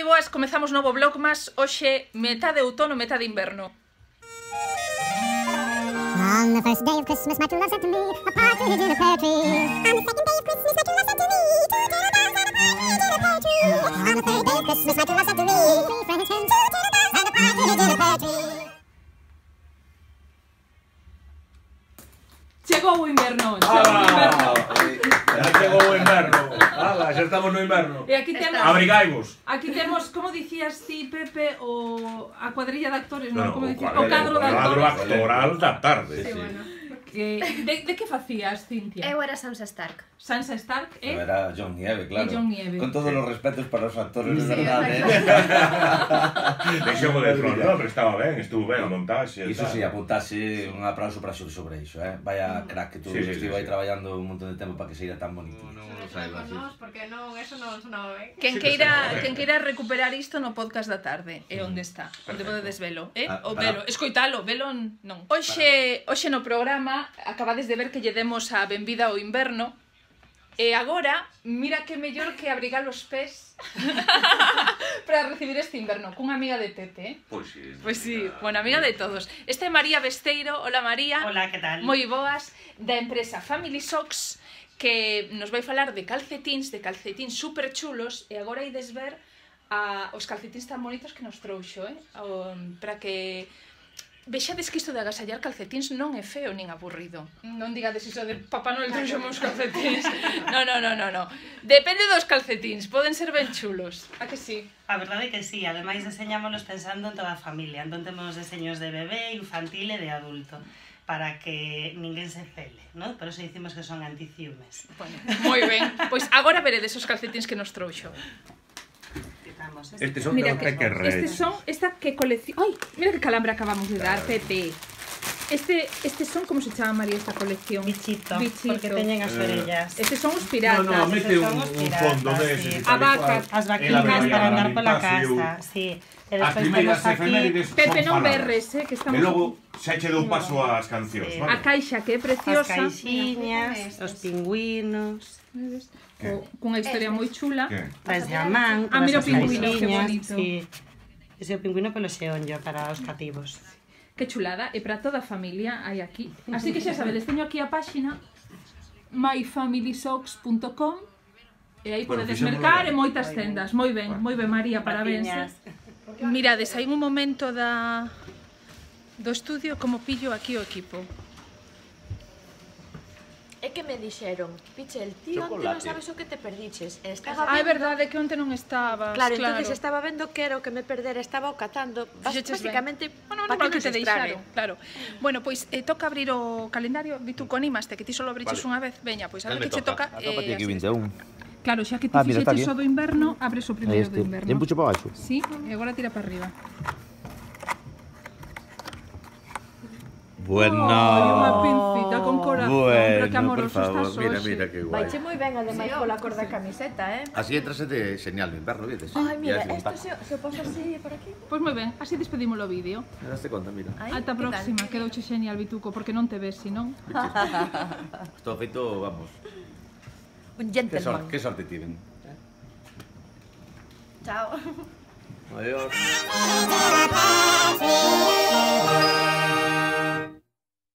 boas, comezamos novo Vlogmas. Hoxe, metade outono, metade inverno. On the first day of Christmas, my true love said to me, a partridge in a pear tree. On the second day of Christmas, my true love said to me, two turtle doves and a partridge in a pear tree. On the third day of Christmas, my true love said to me, three French hens, two turtle doves and a partridge in a pear tree. Chegou o inverno, Chegou o inverno. Xa estamos no inverno. E aquí temos... Abrigaivos. Aquí temos, como dicías ti, Pepe, a cuadrilla de actores, non? Como dicías? O O cadro de actores. actoral da tarde. Sí, bueno. De que facías, Cintia? Eu era Sansa Stark. Sansa Stark, Eu era Jon Nieve, claro. Jon Nieve. Con todos os respetos para os actores, de verdade. De Xogo de Tronos, no, pero estaba ben, estuvo ben a montaxe. Iso si, apuntase un aplauso para Xur sobre iso, Vaya crack que tú estivo aí traballando un montón de tempo para que se ira tan bonito. Porque non, eso non sonaba ben. Quen queira recuperar isto no podcast da tarde, é onde está, onde podedes velo, o velo, escoitalo, velo non. Hoxe no programa acabades de ver que lle demos a benvida ao inverno. E agora, mira que mellor que abrigar os pés para recibir este inverno, cunha amiga de Pepe, Pois sí. Pois sí, bueno, amiga de todos. Esta é María Besteiro. Hola, María. Hola, que tal? Moi boas, da empresa Family Socks, que nos vai falar de calcetíns super chulos, e agora ides ver os calcetíns tan bonitos que nos trouxo, para que vexades que isto de agasallar calcetíns non é feo nin aburrido. Non digades iso de Papá Noel trouxo meus calcetíns. No. Depende dos calcetíns, poden ser ben chulos. A que sí? A verdade é que sí, ademais deseñámonos pensando en toda a familia. Entón temos deseños de bebé, infantil e de adulto, para que ninguén se cele, non? Por eso dicimos que son anticiumes. Bueno, moi ben. Pois agora veredes os calcetíns que nos trouxo. Estes son de los Pequerres. Estes son, esta que colección... Ai, mira que calambre acabamos de dar, Pepe. Estes son, como se chama, María, esta colección? Bichito, porque teñen as orellas. Estes son os piratas. No, mete un fondo deses. A vacas. As vaquinas para andar pola casa, sí. As primeiras efemérides son Pepe, non palabras. berres, que estamos... E logo xa che dou paso ás cancións, A vale? caixa, que é As preciosa. caixiñas, os pingüinos, Cunha historia moi chula. Que? as llamán, mira o as pingüino, que caixiñas, bonito. sí. Ese é o pingüino pelo xeonllo para os cativos. Que chulada, e para toda a familia hai aquí. Así que xa sabedes, teño aquí a páxina myfamilysocks.com e aí podedes mercar e moitas tendas. Moi ben, María, parabéns. Mirades, hai un momento do estudio como pillo aquí o equipo. É que me dixeron, Pichel, ti onte non sabes o que te perdiches. Estaba Ah, é vendo... verdade que onte non estabas. Claro, entonces estaba vendo que era o que me perdera, estaba o catando, básicamente, para que te deixaron, claro. Bueno, pois toca abrir o calendario, vi tú animaste, que ti solo abriches unha vez. Veña, pois a ver que che toca. Claro, xa que ti fixeches o do inverno, abres o primeiro do inverno. Empuxo para baixo. Sí, e agora tira para arriba. Bueno. Unha pincita con corazón, pero que Bueno, por amoroso estás favor, hoxe. mira que guai. Vaiche moi ben, ademais, pola cor da camiseta, Así entras de señal no inverno, vides? Ai, mira, isto se o poso así por aquí. Pois moi ben, así despedimos o vídeo. Me daste conta, mira. Ata a próxima, quedouche xenial, Vituco, porque non te ves, senón. Estou feito, vamos. Un gentleman. Que sorte tiven. Chao. Adiós.